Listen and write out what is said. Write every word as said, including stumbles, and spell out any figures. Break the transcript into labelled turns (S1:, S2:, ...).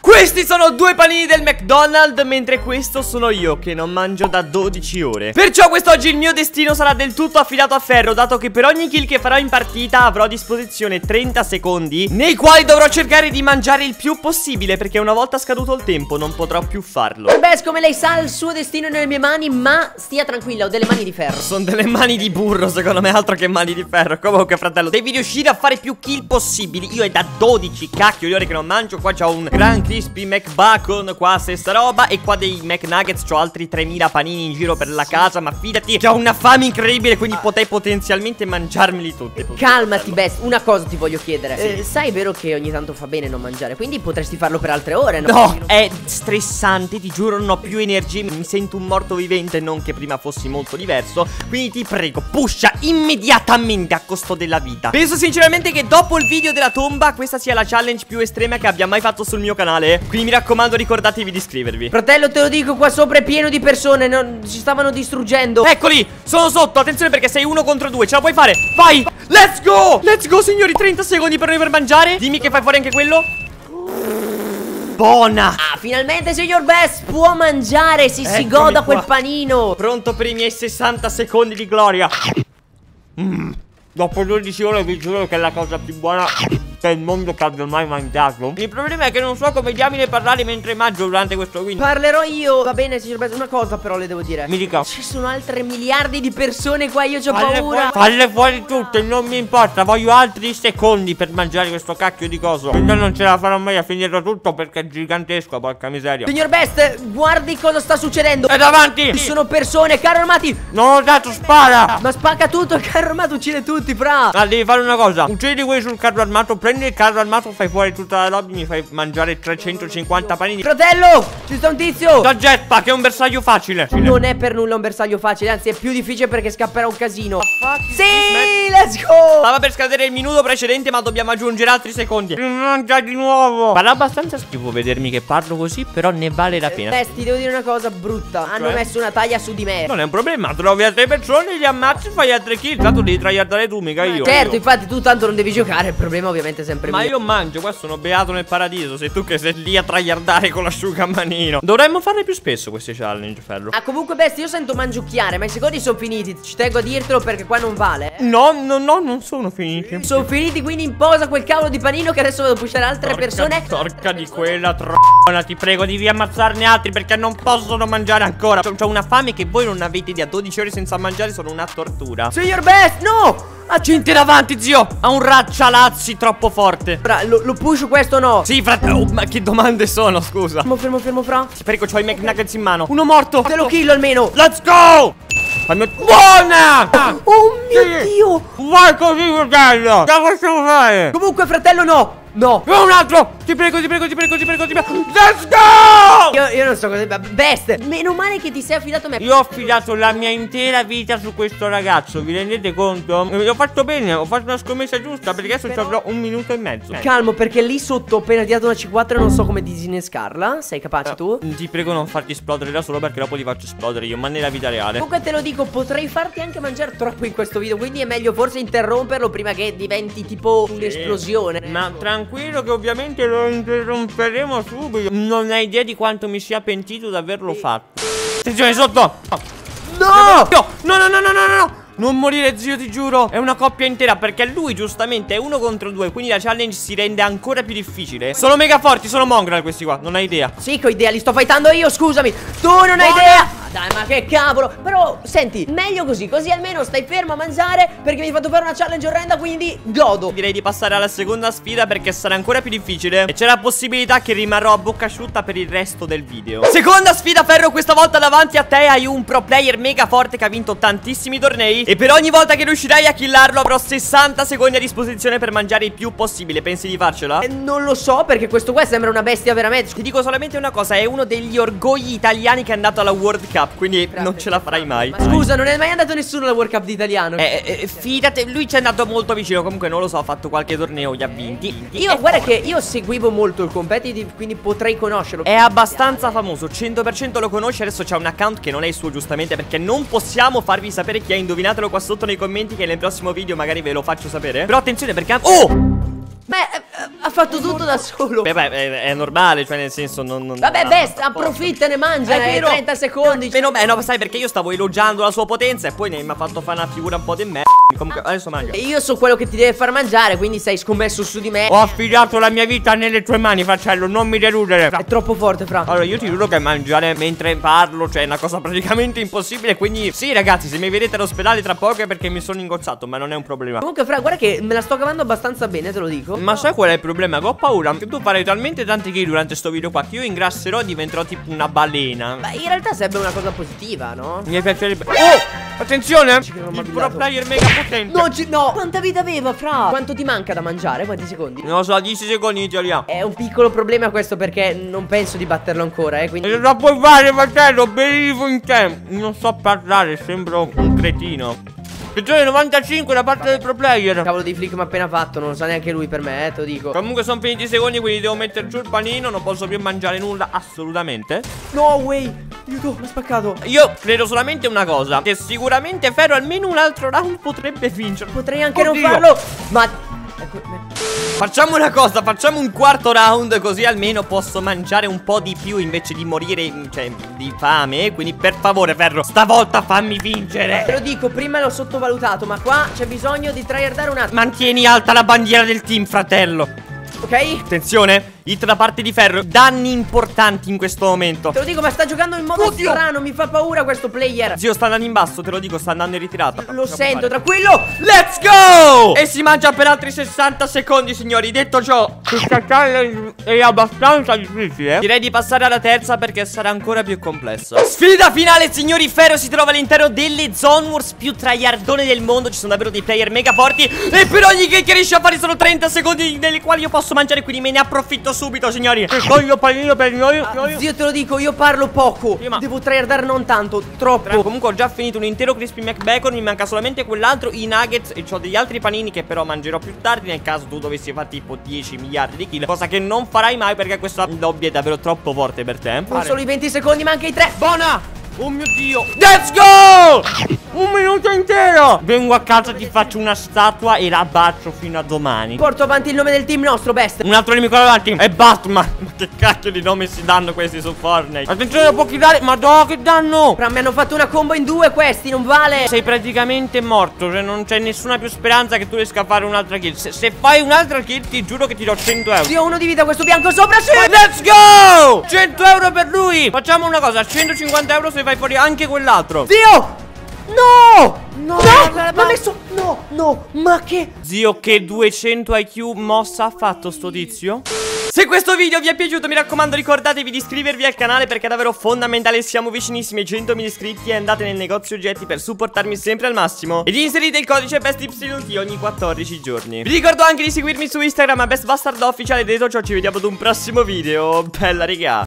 S1: Questi sono due panini del McDonald's, mentre questo sono io che non mangio da dodici ore. Perciò quest'oggi il mio destino sarà del tutto affidato a ferro, dato che per ogni kill che farò in partita avrò a disposizione trenta secondi nei quali dovrò cercare di mangiare il più possibile, perché una volta scaduto il tempo non potrò più farlo.
S2: Beh, come lei sa, il suo destino è nelle mie mani, ma stia tranquilla, ho delle mani di ferro.
S1: Sono delle mani di burro, secondo me, altro che mani di ferro. Comunque, fratello, devi riuscire a fare più kill possibili. Io è da dodici cacchio di ore che non mangio. Qua c'ho un Gran Crispy McBacon, qua stessa roba. E qua dei McNuggets, c'ho altri tremila panini in giro per la casa. Ma fidati che ho una fame incredibile, quindi potrei potenzialmente mangiarmeli tutti.
S2: Calmati, Best, una cosa ti voglio chiedere. Sì. eh, Sai vero che ogni tanto fa bene non mangiare, quindi potresti farlo per altre ore, no?
S1: No, è stressante, ti giuro, non ho più energie. Mi sento un morto vivente, non che prima fossi molto diverso. Quindi ti prego, pusha immediatamente a costo della vita. Penso sinceramente che dopo il video della tomba questa sia la challenge più estrema che abbia mai fatto sul mio canale. Quindi mi raccomando, ricordatevi di iscrivervi.
S2: Fratello, te lo dico, qua sopra è pieno di persone, non, ci stavano distruggendo.
S1: Eccoli, sono sotto, attenzione perché sei uno contro due. Ce la puoi fare, vai, let's go. Let's go signori, trenta secondi per noi per mangiare. Dimmi che fai fuori anche quello. Buona.
S2: Ah, finalmente signor Best può mangiare, si
S1: Eccomi
S2: si goda
S1: qua.
S2: quel panino.
S1: Pronto per i miei sessanta secondi di gloria. mm. Dopo dodici ore vi giuro che è la cosa più buona del mondo che abbia mai mangiato. Il problema è che non so come diamine parlare mentre mangio durante questo video.
S2: Parlerò io. Va bene signor Best, una cosa però le devo dire.
S1: Mi dica.
S2: Ci sono altre miliardi di persone qua, io ho
S1: Falle
S2: paura.
S1: fuori, falle fuori tutte, non mi importa. Voglio altri secondi per mangiare questo cacchio di coso. Quindi non ce la farò mai a finirlo tutto perché è gigantesco, porca miseria.
S2: Signor Best, guardi cosa sta succedendo.
S1: È davanti.
S2: Ci sono persone, carro armati.
S1: Non ho dato, spara.
S2: Ma spacca tutto, il carro armato uccide tutti, fra.
S1: Ah, devi fare una cosa. Uccidi quelli sul carro armato, prendi il carro armato, fai fuori tutta la lobby, mi fai mangiare trecentocinquanta panini.
S2: Fratello, ci sta un tizio.
S1: Da jetpack, è un bersaglio facile.
S2: Non è per nulla un bersaglio facile, anzi è più difficile perché scapperà un casino.
S1: Sì,
S2: Sì, let's go.
S1: stava per scadere il minuto precedente, ma dobbiamo aggiungere altri secondi. Mi mangia di nuovo. Fa abbastanza schifo vedermi che parlo così, però ne vale la pena.
S2: Beh, ti devo dire una cosa brutta. Hanno
S1: Cioè?
S2: messo una taglia su di me.
S1: Non è un problema, trovi altre persone, li ammazzi, fai altre kill. Tanto devi tryhardare tu, mica io.
S2: Certo,
S1: io.
S2: infatti tu tanto non devi giocare, il problema ovviamente è sempre
S1: Ma
S2: mio.
S1: io mangio, qua sono beato nel paradiso. Sei tu che sei lì a tryhardare con l'asciugamanino. Dovremmo farle più spesso queste challenge, Ferro.
S2: Ah, comunque Best, io sento mangiucchiare, ma i secondi sono finiti. Ci tengo a dirtelo perché qua non vale, eh.
S1: No, no, no, non sono finiti.
S2: Sono finiti, quindi imposa quel cavolo di panino che adesso vado a pushare altre
S1: Porca,
S2: persone.
S1: Porca di quella trona, ti prego, devi ammazzarne altri perché non possono mangiare ancora. C'ho una fame che voi non avete idea. dodici ore senza mangiare sono una tortura.
S2: Signor Best, no!
S1: Ha gente davanti, zio. Ha un raccialazzi troppo forte.
S2: Fra, lo, lo pusho questo o no?
S1: Sì, fratello. Oh, ma che domande sono, scusa.
S2: Fermo, fermo, fermo, fra.
S1: Ti prego, c'ho i McNuggets in mano. Uno morto.
S2: Te lo killo almeno.
S1: Let's go. Fammi... Buona.
S2: Oh mio
S1: Sì.
S2: Dio.
S1: Vai così, fratello. Che possiamo fare?
S2: Comunque fratello no. No.
S1: E un altro. Ti prego, ti prego, ti prego, ti prego, ti prego. Let's go.
S2: Io, io non so cosa. Best, meno male che ti sei affidato a me.
S1: Io ho affidato la mia intera vita su questo ragazzo, vi rendete conto? E ho fatto bene, ho fatto una scommessa giusta, perché adesso
S2: Però...
S1: ci avrò un minuto e mezzo.
S2: Calmo, perché lì sotto ho appena tirato una C quattro e non so come disinnescarla. Sei capace tu?
S1: Ti prego non farti esplodere da solo, perché dopo li faccio esplodere io, ma nella vita reale.
S2: Comunque te lo dico, potrei farti anche mangiare troppo in questo video, quindi è meglio forse interromperlo prima che diventi tipo
S1: Sì.
S2: un'esplosione.
S1: Ma tranquillo che ovviamente lo interromperemo subito. Non hai idea di quanto mi sia pentito di averlo fatto. Attenzione sotto.
S2: No!
S1: No, no, no, no, no, no, no. Non morire, zio, ti giuro. È una coppia intera, perché lui giustamente è uno contro due, quindi la challenge si rende ancora più difficile. Sono mega forti, sono mongrel questi qua, non hai idea.
S2: Sì, che ho idea, li sto fightando io, scusami. Tu non hai
S1: Buona.
S2: idea. Dai, ma che cavolo. Però, senti, meglio così, così almeno stai fermo a mangiare, perché mi hai fatto fare una challenge orrenda, quindi godo.
S1: Direi di passare alla seconda sfida, perché sarà ancora più difficile e c'è la possibilità che rimarrò a bocca asciutta per il resto del video. Seconda sfida, Ferro, questa volta davanti a te hai un pro player mega forte che ha vinto tantissimi tornei, e per ogni volta che riuscirai a killarlo avrò sessanta secondi a disposizione per mangiare il più possibile. Pensi di farcela?
S2: Eh, non lo so, perché questo qua sembra una bestia veramente.
S1: Ti dico solamente una cosa, è uno degli orgogli italiani che è andato alla World Cup, quindi non ce la farai mai.
S2: Ma scusa, non è mai andato nessuno alla World Cup di italiano.
S1: Eh, eh, fidate, lui ci è andato molto vicino. Comunque non lo so, ha fatto qualche torneo, li ha vinti.
S2: Io, guarda che io seguivo molto il competitive, quindi potrei conoscerlo.
S1: È abbastanza famoso, cento per cento lo conosce. Adesso c'è un account che non è il suo, giustamente, perché non possiamo farvi sapere chi è. Indovinatelo qua sotto nei commenti, che nel prossimo video magari ve lo faccio sapere. Però attenzione, perché... Oh!
S2: Beh, eh, ha fatto tutto da solo.
S1: Beh, beh, è, è normale, cioè nel senso non... non
S2: Vabbè,
S1: non
S2: Best, approfittane, mangia,
S1: È
S2: eh,
S1: vero.
S2: trenta secondi.
S1: Meno beh, no, sai perché io stavo elogiando la sua potenza e poi ne mi ha fatto fare una figura un po' di me. Comunque, adesso mangia.
S2: E io so quello che ti deve far mangiare, quindi sei scommesso su di me.
S1: Ho affidato la mia vita nelle tue mani, fratello, non mi deludere.
S2: È troppo forte, fra.
S1: Allora, io ti giuro che mangiare mentre parlo, cioè, è una cosa praticamente impossibile. Quindi, sì, ragazzi, se mi vedete all'ospedale tra poco è perché mi sono ingozzato, ma non è un problema.
S2: Comunque, fra, guarda che me la sto cavando abbastanza bene, te lo dico.
S1: Ma sai qual è il problema? Che ho paura che tu farai talmente tanti kill durante sto video qua che io ingrasserò e diventerò tipo una balena.
S2: Ma in realtà sarebbe una cosa positiva, no?
S1: Mi piacerebbe. Oh! Attenzione!
S2: Ci credo,
S1: Il
S2: mi
S1: pro
S2: ha
S1: player mega potente.
S2: No, ci- no! Quanta vita aveva, fra? Quanto ti manca da mangiare? Quanti secondi?
S1: Non lo so, dieci secondi ti ha.
S2: È un piccolo problema questo perché non penso di batterlo ancora, eh, quindi...
S1: E lo puoi fare, fratello, believe in te. Non so parlare, sembro un cretino. Stagione novantacinque da parte del pro player.
S2: Cavolo di flick mi ha appena fatto, non lo sa neanche lui per me, eh, te lo dico.
S1: Comunque sono finiti i secondi, quindi devo mettere giù il panino. Non posso più mangiare nulla, assolutamente.
S2: No way! Aiuto, mi ha spaccato.
S1: Io credo solamente una cosa, che sicuramente Ferro almeno un altro round potrebbe vincere.
S2: Potrei anche
S1: Oddio.
S2: non farlo. Ma... Ecco, me-
S1: Facciamo una cosa, facciamo un quarto round, così almeno posso mangiare un po' di più invece di morire, cioè, di fame. Quindi per favore, Ferro, stavolta fammi vincere.
S2: Te lo dico, prima l'ho sottovalutato, ma qua c'è bisogno di tryhardare un attimo.
S1: Mantieni alta la bandiera del team, fratello.
S2: Ok?
S1: Attenzione, hit da parte di Ferro. Danni importanti in questo momento.
S2: Te lo dico, ma sta giocando in modo
S1: Oddio.
S2: strano, mi fa paura questo player.
S1: Zio sta andando in basso, te lo dico, sta andando in ritirata.
S2: Lo sento, tranquillo.
S1: Let's go! E si mangia per altri sessanta secondi, signori. Detto ciò, questa challenge è abbastanza difficile. Direi di passare alla terza perché sarà ancora più complessa. Sfida finale, signori. Ferro si trova all'interno delle Zone Wars più tryhardone del mondo. Ci sono davvero dei player mega forti. E per ogni kill che riesce a fare sono trenta secondi nelle quali io posso mangiare, quindi me ne approfitto subito, signori. Voglio panino per noi.
S2: Ah, zio, te lo dico, io parlo poco.
S1: Sì, ma-
S2: Devo tryhardare non tanto, troppo.
S1: Comunque ho già finito un intero Crispy McBacon. Mi manca solamente quell'altro, i nuggets. E ho degli altri panini che però mangerò più tardi, nel caso tu dovessi fare tipo dieci miliardi di kill. Cosa che non farai mai perché questa lobby è davvero troppo forte per te.
S2: Non solo i venti secondi, ma anche i tre.
S1: Buona! Oh mio Dio! Let's go! Un minuto intero! Vengo a casa, ti faccio una statua e la bacio fino a domani.
S2: Porto avanti il nome del team nostro, Best.
S1: Un altro nemico davanti è Batman. Ma che cacchio di nome si danno questi su Fortnite? Attenzione, lo può killare. Madò, che danno!
S2: Fra, mi hanno fatto una combo in due questi, non vale.
S1: Sei praticamente morto, cioè non c'è nessuna più speranza che tu riesca a fare un'altra kill. Se, se fai un'altra kill ti giuro che ti do cento euro.
S2: Zio, uno di vita, questo bianco sopra, sì.
S1: Let's go! cento euro per lui. Facciamo una cosa, centocinquanta euro se fai fuori anche quell'altro.
S2: Zio! No!
S1: No,
S2: No!
S1: guarda,
S2: Ma ha messo... No, no, ma che...
S1: Zio, che duecento I Q mossa ha fatto sto tizio? Se questo video vi è piaciuto, mi raccomando, ricordatevi di iscrivervi al canale perché è davvero fondamentale. Siamo vicinissimi ai centomila iscritti e andate nel negozio oggetti per supportarmi sempre al massimo. E inserite il codice BestYT ogni quattordici giorni. Vi ricordo anche di seguirmi su Instagram a BestBastardOfficial. E detto ciò, ci vediamo ad un prossimo video. Bella, raga.